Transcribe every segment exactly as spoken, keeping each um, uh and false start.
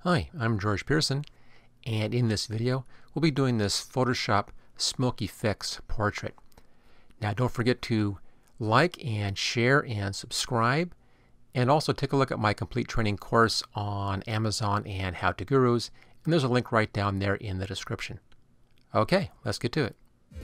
Hi, I'm George Pearson, and in this video we'll be doing this Photoshop Smoke Effects portrait. Now don't forget to like and share and subscribe, and also take a look at my complete training course on Amazon and How To Gurus, and there's a link right down there in the description. Okay, let's get to it.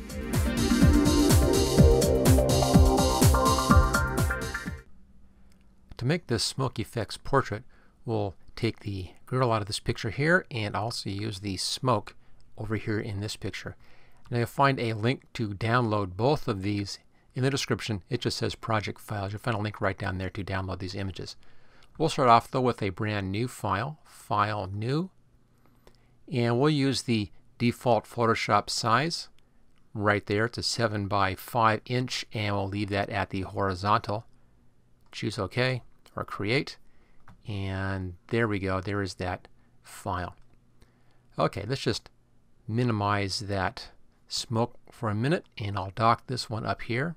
To make this Smoke Effects portrait, we'll take the girl out of this picture here and also use the smoke over here in this picture. Now you'll find a link to download both of these in the description. It just says project files. You'll find a link right down there to download these images. We'll start off though with a brand new file, File New, and we'll use the default Photoshop size right there. It's a seven by five inch, and we'll leave that at the horizontal. Choose OK or Create. And there we go, there is that file. Okay, let's just minimize that smoke for a minute, and I'll dock this one up here.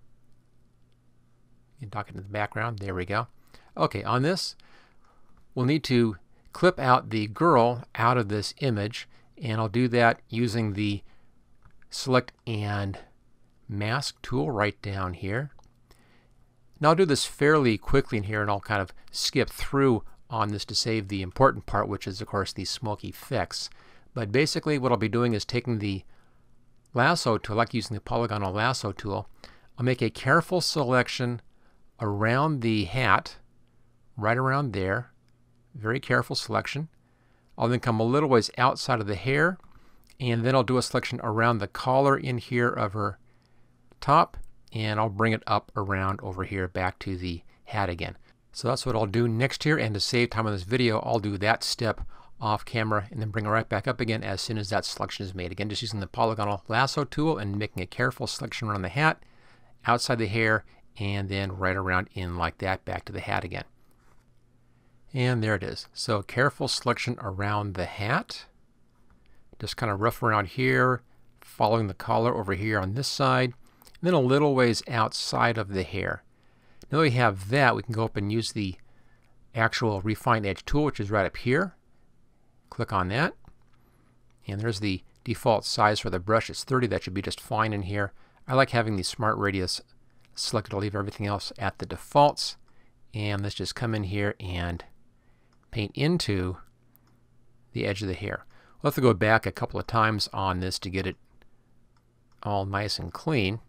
You dock it in the background, there we go. Okay, on this, we'll need to clip out the girl out of this image, and I'll do that using the Select and Mask tool right down here. Now I'll do this fairly quickly in here, and I'll kind of skip through on this to save the important part, which is of course the smoke effects. But basically what I'll be doing is taking the lasso tool, like using the polygonal lasso tool. I'll make a careful selection around the hat, right around there. Very careful selection. I'll then come a little ways outside of the hair, and then I'll do a selection around the collar in here of her top, and I'll bring it up around over here back to the hat again. So that's what I'll do next here, and to save time on this video, I'll do that step off camera and then bring it right back up again as soon as that selection is made. Again, just using the polygonal lasso tool and making a careful selection around the hat, outside the hair, and then right around in like that back to the hat again. And there it is. So careful selection around the hat. Just kind of rough around here, following the collar over here on this side. And then a little ways outside of the hair. Now that we have that, we can go up and use the actual Refine Edge tool, which is right up here. Click on that. And there's the default size for the brush. It's thirty. That should be just fine in here. I like having the Smart Radius selected. I'll leave everything else at the defaults. And let's just come in here and paint into the edge of the hair. We'll have to go back a couple of times on this to get it all nice and clean.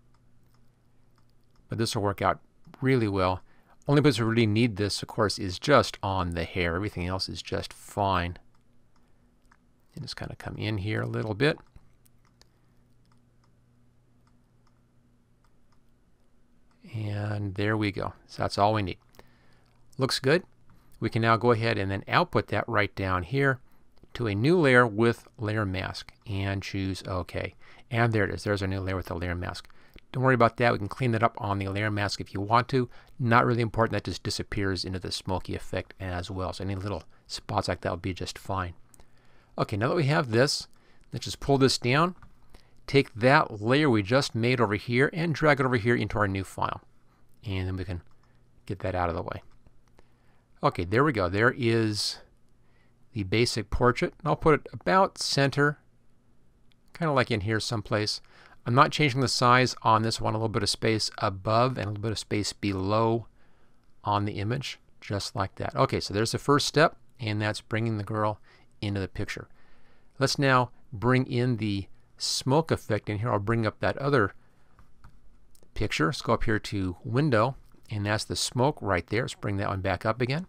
But this will work out really well. Only place we really need this, of course, is just on the hair. Everything else is just fine. And just kind of come in here a little bit. And there we go. So that's all we need. Looks good. We can now go ahead and then output that right down here to a new layer with layer mask, and choose OK. And there it is. There's our new layer with the layer mask. Don't worry about that. We can clean that up on the layer mask if you want to. Not really important. That just disappears into the smoky effect as well. So any little spots like that will be just fine. Okay, now that we have this, let's just pull this down. Take that layer we just made over here and drag it over here into our new file. And then we can get that out of the way. Okay, there we go. There is the basic portrait. And I'll put it about center, kind of like in here someplace. I'm not changing the size on this one. A little bit of space above and a little bit of space below on the image, just like that. Okay, so there's the first step, and that's bringing the girl into the picture. Let's now bring in the smoke effect in here. I'll bring up that other picture. Let's go up here to Window, and that's the smoke right there. Let's bring that one back up again.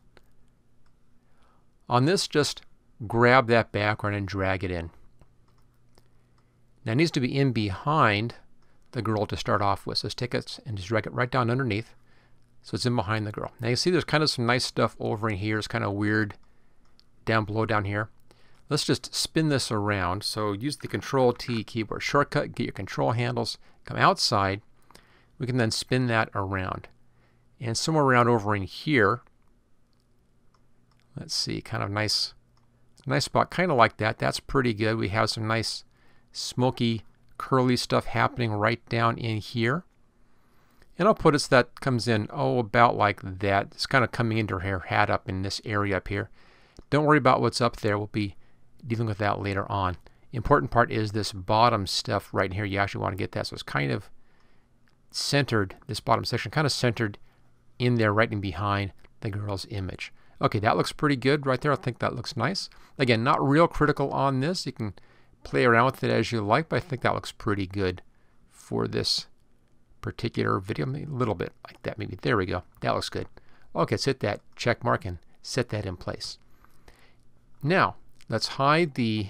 On this, just grab that background and drag it in. Now it needs to be in behind the girl to start off with. So let's take it and just drag it right down underneath. So it's in behind the girl. Now you see there's kind of some nice stuff over in here. It's kind of weird down below down here. Let's just spin this around. So use the Control T keyboard shortcut, get your control handles, come outside. We can then spin that around. And somewhere around over in here, let's see, kind of nice, nice spot, kind of like that. That's pretty good. We have some nice smoky, curly stuff happening right down in here. And I'll put it so that comes in, oh, about like that. It's kind of coming into her hat up in this area up here. Don't worry about what's up there. We'll be dealing with that later on. Important part is this bottom stuff right here. You actually want to get that. So it's kind of centered, this bottom section, kind of centered in there right in behind the girl's image. Okay, that looks pretty good right there. I think that looks nice. Again, not real critical on this. You can play around with it as you like, but I think that looks pretty good for this particular video. Maybe a little bit like that, maybe. There we go. That looks good. Okay, let's hit that check mark and set that in place. Now, let's hide the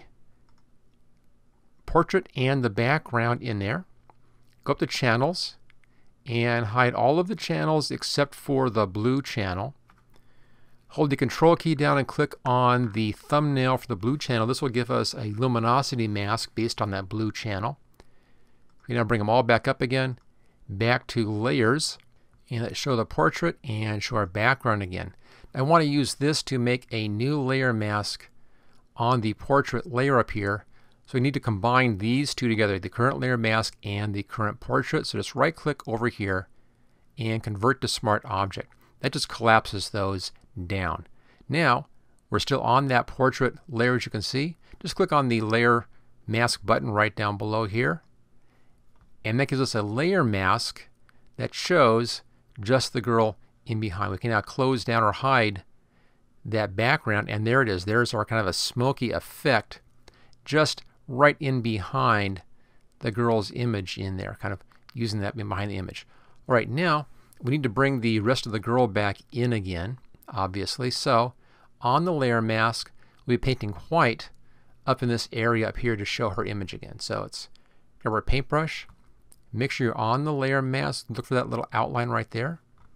portrait and the background in there. Go up to channels and hide all of the channels except for the blue channel. Hold the control key down and click on the thumbnail for the blue channel. This will give us a luminosity mask based on that blue channel. We now bring them all back up again, back to layers, and let's show the portrait and show our background again. I want to use this to make a new layer mask on the portrait layer up here. So we need to combine these two together, the current layer mask and the current portrait. So just right click over here and convert to smart object. That just collapses those down. Now we're still on that portrait layer, as you can see. Just click on the layer mask button right down below here, and that gives us a layer mask that shows just the girl in behind. We can now close down or hide that background, and there it is. There's our kind of a smoky effect just right in behind the girl's image in there, kind of using that behind the image. All right, now we need to bring the rest of the girl back in again, obviously. So on the layer mask, we'll be painting white up in this area up here to show her image again. So it's grab our paintbrush, make sure you're on the layer mask, look for that little outline right there,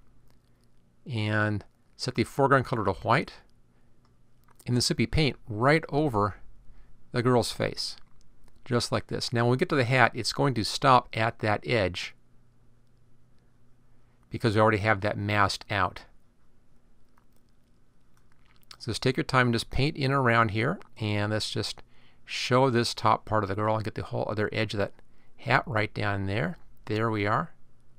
and set the foreground color to white, and then simply paint right over the girl's face, just like this. Now when we get to the hat, it's going to stop at that edge because we already have that masked out. So just take your time and just paint in around here, and let's just show this top part of the girl and get the whole other edge of that hat right down there. There we are.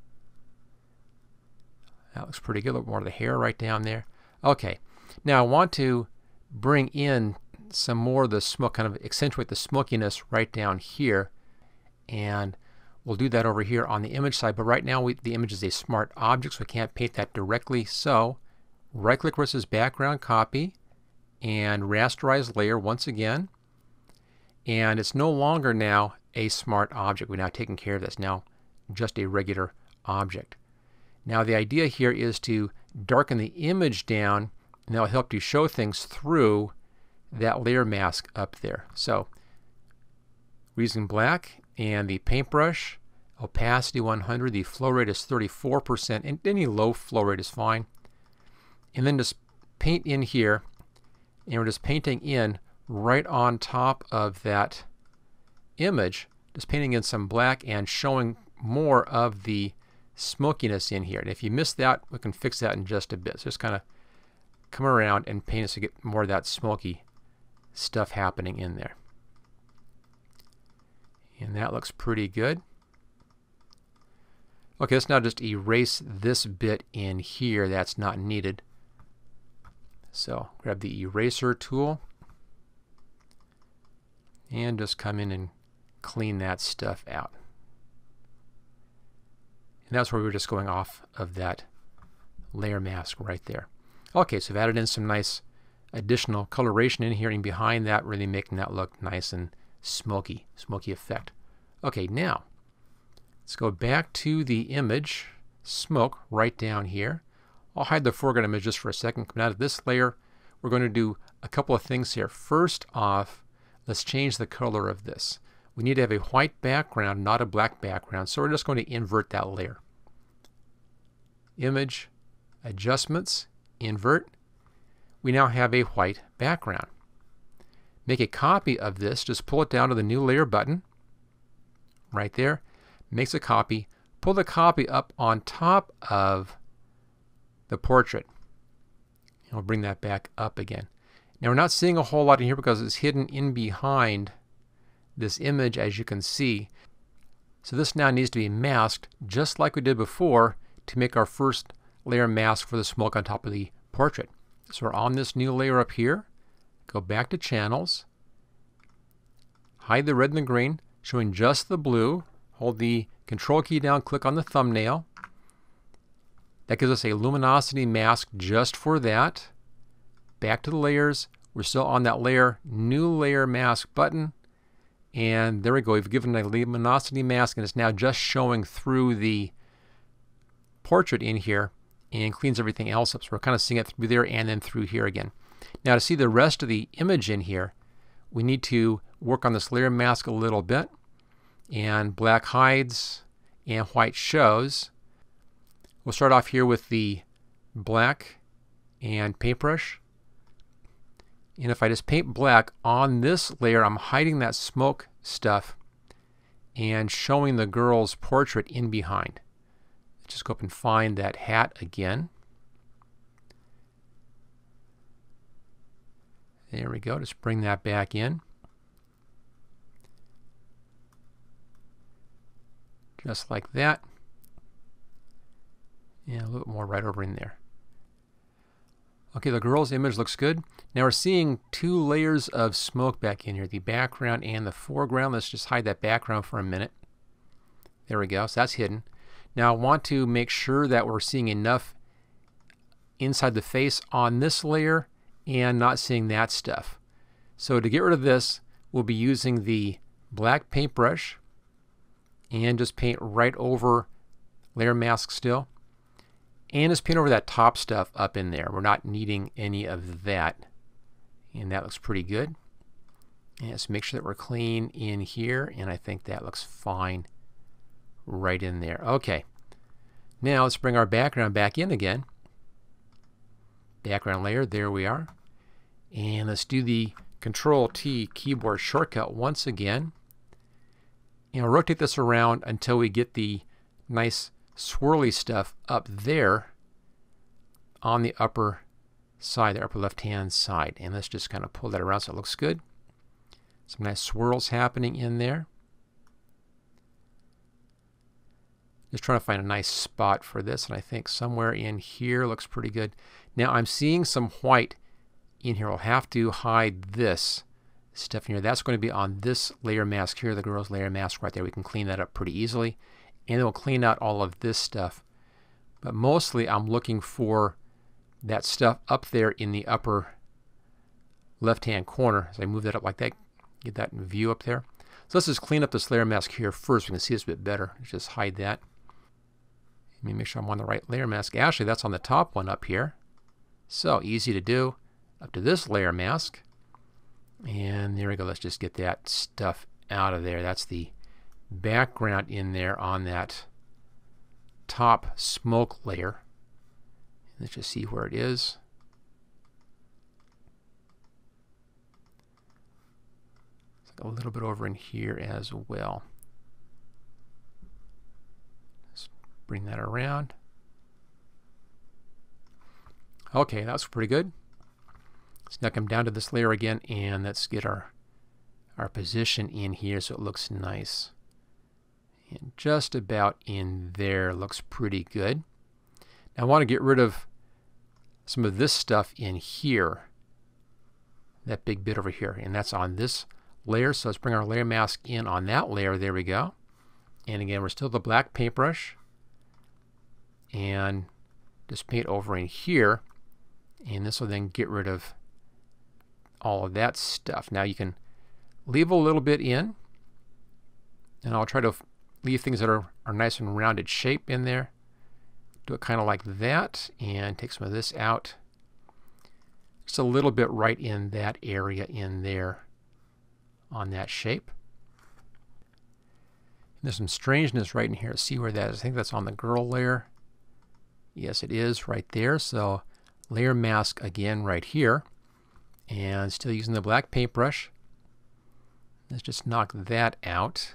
That looks pretty good. A little more of the hair right down there. Okay, now I want to bring in some more of the smoke, kind of accentuate the smokiness right down here, and we'll do that over here on the image side. But right now we, the image is a smart object, so we can't paint that directly. So right click versus background, copy, and rasterize layer once again, and it's no longer now a smart object. We're now taking care of this. Now just a regular object. Now the idea here is to darken the image down, and that'll help you show things through that layer mask up there. So we're using black and the paintbrush, opacity one hundred, the flow rate is thirty-four percent, and any low flow rate is fine. And then just paint in here, and we're just painting in right on top of that image, just painting in some black and showing more of the smokiness in here. And if you missed that, we can fix that in just a bit. So just kind of come around and paint us to get more of that smoky stuff happening in there. And that looks pretty good. Okay, let's now just erase this bit in here that's not needed. So grab the eraser tool and just come in and clean that stuff out. And that's where we were just going off of that layer mask right there. Okay, so I've added in some nice additional coloration in here and behind that, really making that look nice and smoky, smoky effect. Okay, now let's go back to the image, smoke, right down here. I'll hide the foreground image just for a second. Coming out of this layer, we're going to do a couple of things here. First off, let's change the color of this. We need to have a white background, not a black background, so we're just going to invert that layer. Image, adjustments, invert. We now have a white background. Make a copy of this, just pull it down to the new layer button, right there, makes a copy, pull the copy up on top of the portrait. And we'll bring that back up again. Now we're not seeing a whole lot in here because it's hidden in behind this image, as you can see. So this now needs to be masked just like we did before to make our first layer mask for the smoke on top of the portrait. So we're on this new layer up here. go back to channels, hide the red and the green, showing just the blue. Hold the control key down, click on the thumbnail. That gives us a luminosity mask just for that. Back to the layers. We're still on that layer, new layer mask button. And there we go. We've given a luminosity mask, and it's now just showing through the portrait in here and cleans everything else up. So we're kind of seeing it through there and then through here again. Now to see the rest of the image in here, we need to work on this layer mask a little bit. And black hides and white shows. We'll start off here with the black and paintbrush. And if I just paint black on this layer, I'm hiding that smoke stuff and showing the girl's portrait in behind. Just go up and find that hat again. There we go. Just bring that back in. Just like that. And a little bit more right over in there. Okay, the girl's image looks good. Now we're seeing two layers of smoke back in here, the background and the foreground. Let's just hide that background for a minute. There we go, so that's hidden. Now I want to make sure that we're seeing enough inside the face on this layer and not seeing that stuff. So to get rid of this, we'll be using the black paintbrush and just paint right over layer mask still. And just paint over that top stuff up in there. We're not needing any of that. And that looks pretty good. And let's make sure that we're clean in here. And I think that looks fine right in there. Okay. Now let's bring our background back in again. Background layer, there we are. And let's do the control T keyboard shortcut once again. And I'll rotate this around until we get the nice swirly stuff up there on the upper side, the upper left hand side. And let's just kind of pull that around so it looks good. Some nice swirls happening in there. Just trying to find a nice spot for this, and I think somewhere in here looks pretty good. Now I'm seeing some white in here. I'll have to hide this stuff in here. That's going to be on this layer mask here, the girl's layer mask right there. We can clean that up pretty easily. And then we'll clean out all of this stuff. But mostly I'm looking for that stuff up there in the upper left-hand corner. So I move that up like that, get that in view up there. So let's just clean up this layer mask here first. We can see this a bit better. Let's just hide that. Let me make sure I'm on the right layer mask. Actually, that's on the top one up here. So easy to do. Up to this layer mask. And there we go. Let's just get that stuff out of there. That's the background in there on that top smoke layer. Let's just see where it is. It's like a little bit over in here as well. Let's bring that around. Okay, that's pretty good. Let's now come down to this layer again, and let's get our our position in here so it looks nice. And just about in there looks pretty good. Now I want to get rid of some of this stuff in here. That big bit over here. And that's on this layer. So let's bring our layer mask in on that layer. There we go. And again, we're still the black paintbrush. And just paint over in here. And this will then get rid of all of that stuff. Now you can leave a little bit in. And I'll try to leave things that are, are nice and rounded shape in there. Do it kind of like that, and take some of this out. Just a little bit right in that area in there on that shape. And there's some strangeness right in here. See where that is. I think that's on the girl layer. Yes, it is right there. So layer mask again right here. And still using the black paintbrush. Let's just knock that out.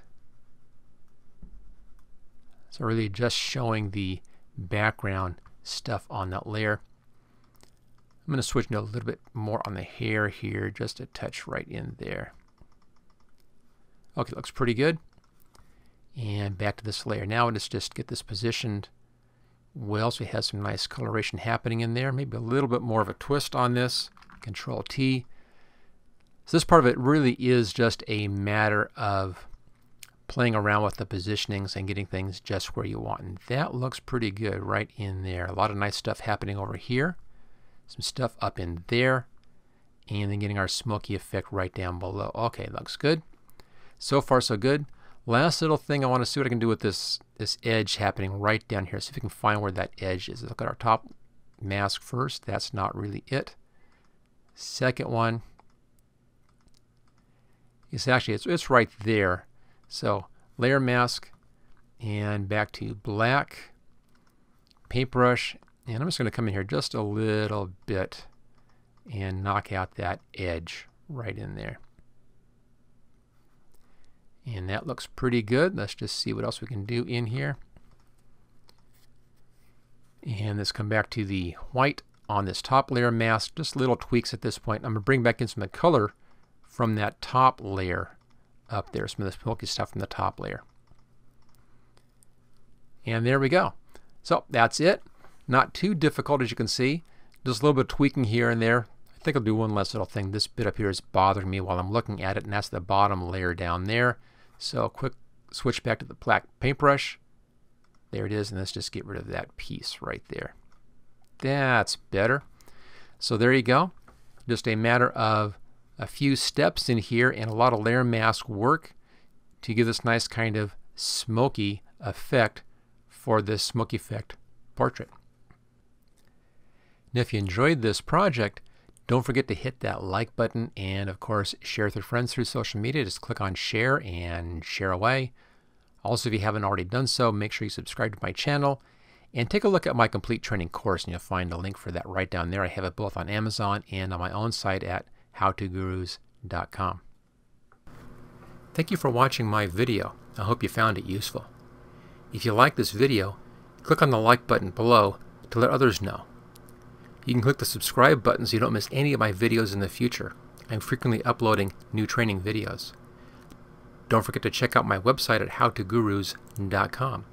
So really just showing the background stuff on that layer. I'm going to switch to a little bit more on the hair here, just a touch right in there. Okay, looks pretty good. And back to this layer. Now let's just get this positioned well so we have some nice coloration happening in there. Maybe a little bit more of a twist on this. Control T. So this part of it really is just a matter of playing around with the positionings and getting things just where you want. And that looks pretty good right in there. A lot of nice stuff happening over here. Some stuff up in there. And then getting our smoky effect right down below. Okay, looks good. So far so good. Last little thing I want to see what I can do with this, this edge happening right down here. See if we can find where that edge is. Look at our top mask first. That's not really it. Second one. It's actually, it's, it's right there. So layer mask and back to black, paintbrush, and I'm just going to come in here just a little bit and knock out that edge right in there. And that looks pretty good. Let's just see what else we can do in here. And let's come back to the white on this top layer mask. Just little tweaks at this point. I'm going to bring back in some of the color from that top layer up there, some of the smoky stuff from the top layer. And there we go. So that's it. Not too difficult, as you can see. Just a little bit of tweaking here and there. I think I'll do one last little thing. This bit up here is bothering me while I'm looking at it, and that's the bottom layer down there. So quick switch back to the black paintbrush. There it is, and let's just get rid of that piece right there. That's better. So there you go. Just a matter of a few steps in here and a lot of layer mask work to give this nice kind of smoky effect for this smoky effect portrait. And if you enjoyed this project, don't forget to hit that like button and of course share with your friends through social media. Just click on share and share away. Also, if you haven't already done so, make sure you subscribe to my channel and take a look at my complete training course, and you'll find a link for that right down there. I have it both on Amazon and on my own site at how to gurus dot com. Thank you for watching my video. I hope you found it useful. If you like this video, click on the like button below to let others know. You can click the subscribe button so you don't miss any of my videos in the future. I'm frequently uploading new training videos. Don't forget to check out my website at how to gurus dot com.